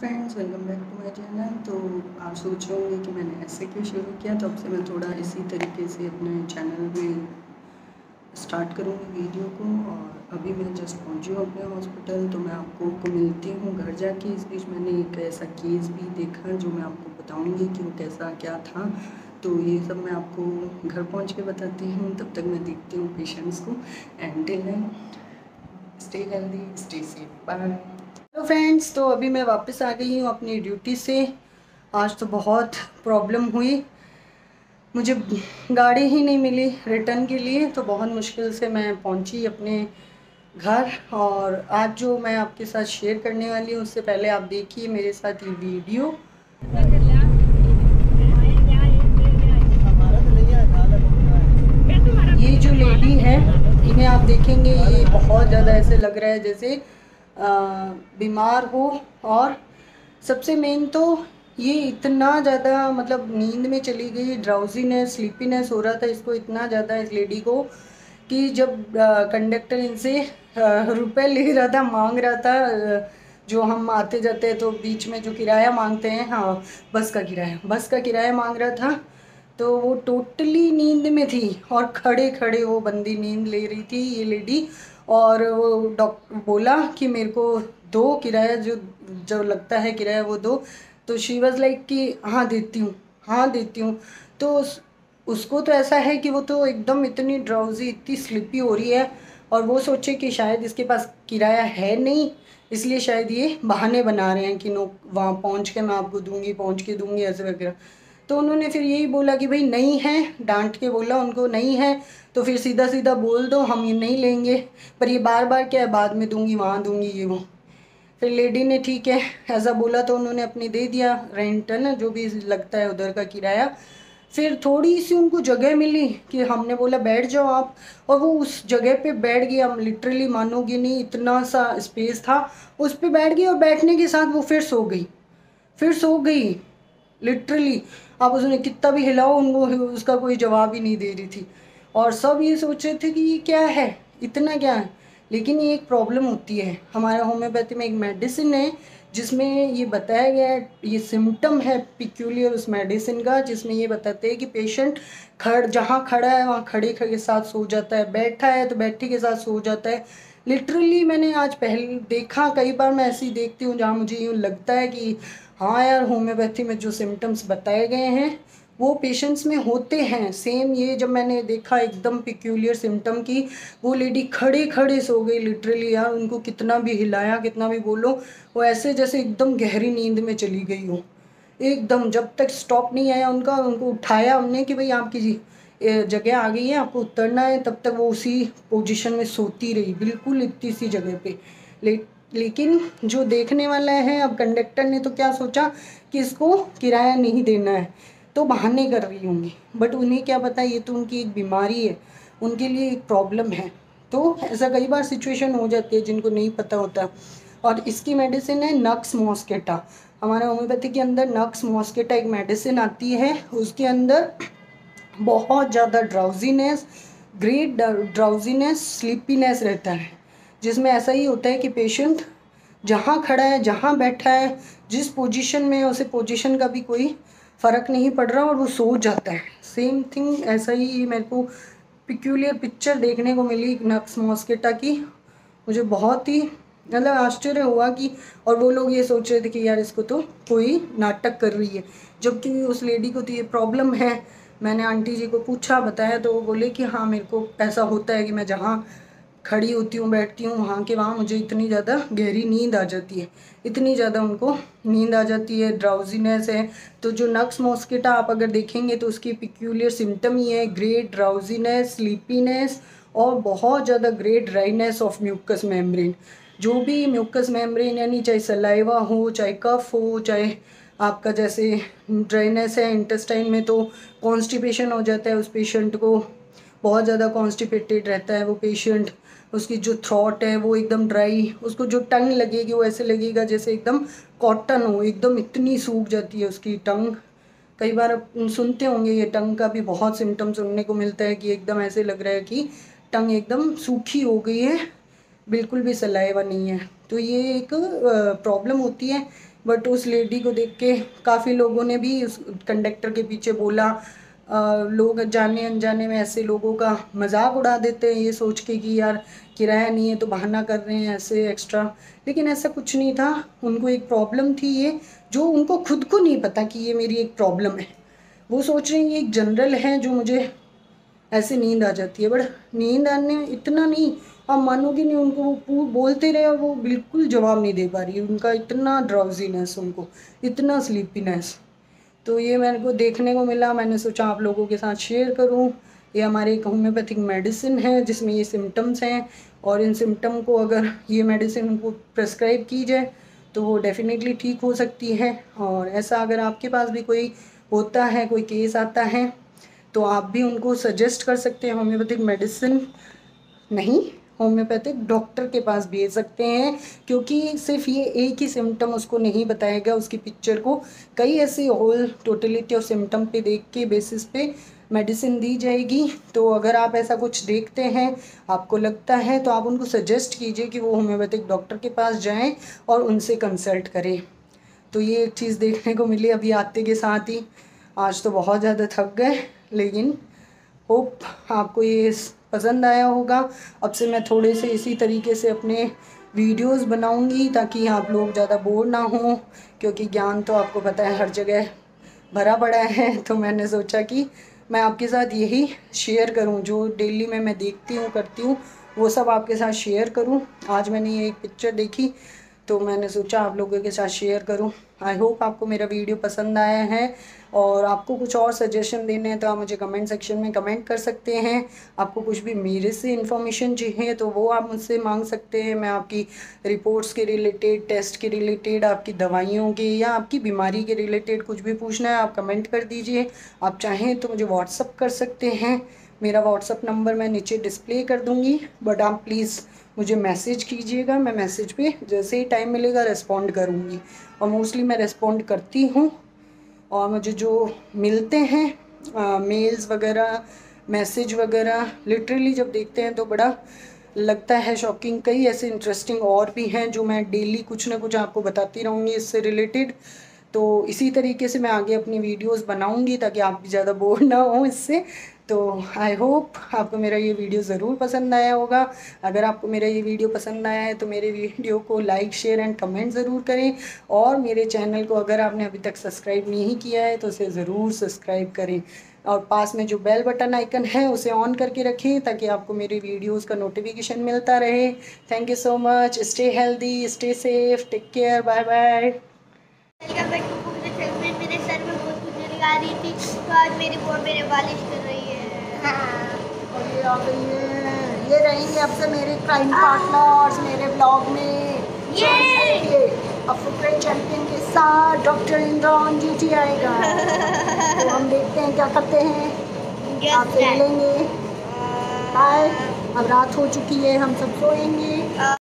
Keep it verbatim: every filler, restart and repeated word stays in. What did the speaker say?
Friends, welcome back to my channel. तो आप सोच रहे होंगे कि मैंने ऐसे क्यों शुरू किया, तब से मैं थोड़ा इसी तरीके से अपने चैनल में स्टार्ट करूँगी वीडियो को। और अभी मैं जस्ट पहुँची हूँ अपने हॉस्पिटल, तो मैं आपको को मिलती हूँ घर जाके। इस बीच मैंने एक ऐसा केस भी देखा जो मैं आपको बताऊँगी कि वो कैसा क्या था। तो ये सब मैं आपको घर पहुँच के बताती हूँ। तब तक मैं देखती हूँ पेशेंट्स को। And till then stay healthy, stay safe, bye. Hello friends, तो अभी मैं वापस आ गई हूँ अपनी ड्यूटी से। आज तो बहुत प्रॉब्लम हुई, मुझे गाड़ी ही नहीं मिली रिटर्न के लिए, तो बहुत मुश्किल से मैं पहुँची अपने घर। और आज जो मैं आपके साथ शेयर करने वाली हूँ, उससे पहले आप देखिए मेरे साथ ये वीडियो। ये जो लेडी है, इन्हें आप देखेंगे, ये बहुत ज़्यादा ऐसे लग रहा है जैसे आ, बीमार हो। और सबसे मेन तो ये इतना ज़्यादा मतलब नींद में चली गई, ड्राउजीनेस स्लीपीनेस हो रहा था इसको इतना ज़्यादा, इस लेडी को, कि जब कंडक्टर इनसे रुपए ले रहा था, मांग रहा था, आ, जो हम आते जाते हैं तो बीच में जो किराया मांगते हैं, हाँ बस का किराया बस का किराया मांग रहा था। तो वो टोटली नींद में थी और खड़े खड़े वो बंदी नींद ले रही थी, ये लेडी। और वो डॉक्टर बोला कि मेरे को दो किराया, जो जो लगता है किराया वो दो। तो शी वाज लाइक कि हाँ देती हूँ, हाँ देती हूँ। तो उस, उसको तो ऐसा है कि वो तो एकदम इतनी ड्राउजी, इतनी स्लिपी हो रही है, और वो सोचे कि शायद इसके पास किराया है नहीं, इसलिए शायद ये बहाने बना रहे हैं कि नो वहाँ पहुँच के मैं आपको दूंगी, पहुँच के दूंगी, ऐसे वगैरह। तो उन्होंने फिर यही बोला कि भाई नहीं है, डांट के बोला उनको नहीं है, तो फिर सीधा सीधा बोल दो हम ये नहीं लेंगे। पर ये बार बार क्या है, बाद में दूंगी, वहाँ दूंगी, ये वो। फिर लेडी ने ठीक है ऐसा बोला, तो उन्होंने अपनी दे दिया रेंट, है ना, जो भी लगता है उधर का किराया। फिर थोड़ी सी उनको जगह मिली कि हमने बोला बैठ जाओ आप, और वो उस जगह पे बैठ गई। हम लिटरली मानोगे नहीं, इतना सा स्पेस था, उस पर बैठ गई, और बैठने के साथ वो फिर सो गई, फिर सो गई लिटरली। आप उसने कितना भी हिलाओ, उनको उसका कोई जवाब ही नहीं दे रही थी। और सब ये सोच रहे थे कि ये क्या है, इतना क्या है। लेकिन ये एक प्रॉब्लम होती है, हमारा होम्योपैथी में एक मेडिसिन है जिसमें ये बताया गया है, ये सिम्टम है पिक्यूलियर उस मेडिसिन का, जिसमें ये बताते हैं कि पेशेंट खड़ जहाँ खड़ा है वहाँ खड़े खड़े के साथ सो जाता है, बैठा है तो बैठे के साथ सो जाता है। लिटरली मैंने आज पहले देखा, कई बार मैं ऐसे ही देखती हूँ जहाँ मुझे यूँ लगता है कि हाँ यार, होम्योपैथी में जो सिम्टम्स बताए गए हैं वो पेशेंट्स में होते हैं सेम। ये जब मैंने देखा एकदम पिक्यूलियर सिम्टम की, वो लेडी खड़े खड़े सो गई लिटरली यार, उनको कितना भी हिलाया, कितना भी बोलो, वो ऐसे जैसे एकदम गहरी नींद में चली गई हो एकदम। जब तक स्टॉप नहीं आया उनका, उनको उठाया हमने कि भाई आपकी जी जगह आ गई है, आपको उतरना है, तब तक वो उसी पोजीशन में सोती रही, बिल्कुल इतनी सी जगह पे। ले, लेकिन जो देखने वाला है, अब कंडक्टर ने तो क्या सोचा कि इसको किराया नहीं देना है, तो बहाने कर रही होंगी, बट उन्हें क्या पता ये तो उनकी एक बीमारी है, उनके लिए एक प्रॉब्लम है। तो ऐसा कई बार सिचुएशन हो जाती है जिनको नहीं पता होता। और इसकी मेडिसिन है नक्स मॉस्केटा। हमारे होम्योपैथी के अंदर नक्स मॉस्केटा एक मेडिसिन आती है, उसके अंदर बहुत ज़्यादा ड्राउजीनेस, ग्रेट ड्राउजीनेस, स्लीपीनेस रहता है, जिसमें ऐसा ही होता है कि पेशेंट जहाँ खड़ा है, जहाँ बैठा है, जिस पोजीशन में है, उसे पोजीशन का भी कोई फ़र्क नहीं पड़ रहा और वो सो जाता है। सेम थिंग ऐसा ही मेरे को पिक्यूलियर पिक्चर देखने को मिली नक्स मॉस्केटा की। मुझे बहुत ही मतलब आश्चर्य हुआ कि, और वो लोग ये सोच रहे थे कि यार इसको तो कोई नाटक कर रही है, जबकि उस लेडी को तो ये प्रॉब्लम है। मैंने आंटी जी को पूछा, बताया, तो वो बोले कि हाँ मेरे को ऐसा होता है कि मैं जहाँ खड़ी होती हूँ, बैठती हूँ, वहाँ के वहाँ मुझे इतनी ज़्यादा गहरी नींद आ जाती है, इतनी ज़्यादा उनको नींद आ जाती है, ड्राउजीनेस है। तो जो नक्स मॉस्केटा आप अगर देखेंगे तो उसकी पिक्यूलियर सिम्टम ही है ग्रेट ड्राउजीनेस, स्लीपीनेस, और बहुत ज़्यादा great dryness of mucus membrane. जो भी म्यूकस मेम्ब्रेन, यानी चाहे सलाइवा हो, चाहे कफ हो, चाहे आपका जैसे ड्राइनेस है इंटेस्टाइन में, तो कॉन्स्टिपेशन हो जाता है उस पेशेंट को, बहुत ज़्यादा कॉन्स्टिपेटेड रहता है वो पेशेंट। उसकी जो थ्रॉट है वो एकदम ड्राई, उसको जो टंग लगेगी वो ऐसे लगेगा जैसे एकदम कॉटन हो, एकदम इतनी सूख जाती है उसकी टंग। कई बार आप सुनते होंगे ये टंग का भी बहुत सिम्टम सुनने को मिलता है कि एकदम ऐसे लग रहा है कि टंग एकदम सूखी हो गई है, बिल्कुल भी सलाइवा नहीं है। तो ये एक प्रॉब्लम होती है बट उस लेडी को देख के काफ़ी लोगों ने भी उस कंडक्टर के पीछे बोला। आ, लोग जाने अनजाने में ऐसे लोगों का मजाक उड़ा देते हैं ये सोच के कि यार किराया नहीं है तो बहाना कर रहे हैं ऐसे एक्स्ट्रा, लेकिन ऐसा कुछ नहीं था। उनको एक प्रॉब्लम थी ये, जो उनको खुद को नहीं पता कि ये मेरी एक प्रॉब्लम है। वो सोच रहे हैं ये एक जनरल है जो मुझे ऐसे नींद आ जाती है, बट नींद आने इतना नहीं, आप मानोगे नहीं, उनको वो पूर बोलते रहे और वो बिल्कुल जवाब नहीं दे पा रही। उनका इतना ड्राउजीनेस, उनको इतना स्लीपीनेस। तो ये मेरे को देखने को मिला, मैंने सोचा आप लोगों के साथ शेयर करूं। ये हमारे एक होम्योपैथिक मेडिसिन है जिसमें ये सिम्टम्स हैं, और इन सिम्टम को अगर ये मेडिसिन उनको प्रेस्क्राइब की जाए तो वो डेफिनेटली ठीक हो सकती है। और ऐसा अगर आपके पास भी कोई होता है, कोई केस आता है, तो आप भी उनको सजेस्ट कर सकते हैं होम्योपैथिक मेडिसिन, नहीं होम्योपैथिक डॉक्टर के पास भेज सकते हैं, क्योंकि सिर्फ ये एक ही सिम्टम उसको नहीं बताएगा, उसकी पिक्चर को कई ऐसे होल टोटलिटी ऑफ सिम्टम पे देख के बेसिस पे मेडिसिन दी जाएगी। तो अगर आप ऐसा कुछ देखते हैं, आपको लगता है, तो आप उनको सजेस्ट कीजिए कि वो होम्योपैथिक डॉक्टर के पास जाएं और उनसे कंसल्ट करें। तो ये एक चीज़ देखने को मिली अभी आते के साथ ही। आज तो बहुत ज़्यादा थक गए, लेकिन होप आपको ये पसंद आया होगा। अब से मैं थोड़े से इसी तरीके से अपने वीडियोस बनाऊंगी ताकि आप लोग ज़्यादा बोर ना हों, क्योंकि ज्ञान तो आपको पता है हर जगह भरा पड़ा है। तो मैंने सोचा कि मैं आपके साथ यही शेयर करूं, जो डेली में मैं देखती हूँ करती हूँ वो सब आपके साथ शेयर करूं। आज मैंने ये एक पिक्चर देखी तो मैंने सोचा आप लोगों के साथ शेयर करूं। आई होप आपको मेरा वीडियो पसंद आया है, और आपको कुछ और सजेशन देने हैं तो आप मुझे कमेंट सेक्शन में कमेंट कर सकते हैं। आपको कुछ भी मेरे से इन्फॉर्मेशन चाहिए तो वो आप मुझसे मांग सकते हैं। मैं आपकी रिपोर्ट्स के रिलेटेड, टेस्ट के रिलेटेड, आपकी दवाइयों के या आपकी बीमारी के रिलेटेड कुछ भी पूछना है आप कमेंट कर दीजिए। आप चाहें तो मुझे व्हाट्सअप कर सकते हैं, मेरा व्हाट्सअप नंबर मैं नीचे डिस्प्ले कर दूँगी, बट आप प्लीज़ मुझे मैसेज कीजिएगा। मैं मैसेज पे जैसे ही टाइम मिलेगा रिस्पॉन्ड करूँगी, और मोस्टली मैं रिस्पॉन्ड करती हूँ। और मुझे जो मिलते हैं मेल्स वगैरह, मैसेज वगैरह, लिटरली जब देखते हैं तो बड़ा लगता है शॉकिंग। कई ऐसे इंटरेस्टिंग और भी हैं जो मैं डेली कुछ ना कुछ आपको बताती रहूँगी इससे रिलेटेड। तो इसी तरीके से मैं आगे अपनी वीडियोस बनाऊंगी ताकि आप भी ज़्यादा बोर ना हो इससे। तो आई होप आपको मेरा ये वीडियो ज़रूर पसंद आया होगा। अगर आपको मेरा ये वीडियो पसंद आया है तो मेरे वीडियो को लाइक, शेयर एंड कमेंट ज़रूर करें, और मेरे चैनल को अगर आपने अभी तक सब्सक्राइब नहीं किया है तो उसे ज़रूर सब्सक्राइब करें, और पास में जो बेल बटन आइकन है उसे ऑन करके रखें ताकि आपको मेरे वीडियोज़ का नोटिफिकेशन मिलता रहे। Thank you so much. Stay healthy, stay safe, take care, bye bye. मेरे सर में बहुत खुजली आ रही थी तो आज मेरी वो मेरे मालिश कर रही है। हाँ, और ये आ गई है, ये रहेंगे अब से मेरे क्राइम पार्टनर्स मेरे ब्लॉग में। ये अफ्रीकन चैंपियन के साथ डॉक्टर इमरान ड्यूटी आएगा, तो हम देखते हैं क्या करते हैं, आपसे मिलेंगे। बाय। अब रात हो चुकी है, हम सब सोएंगे।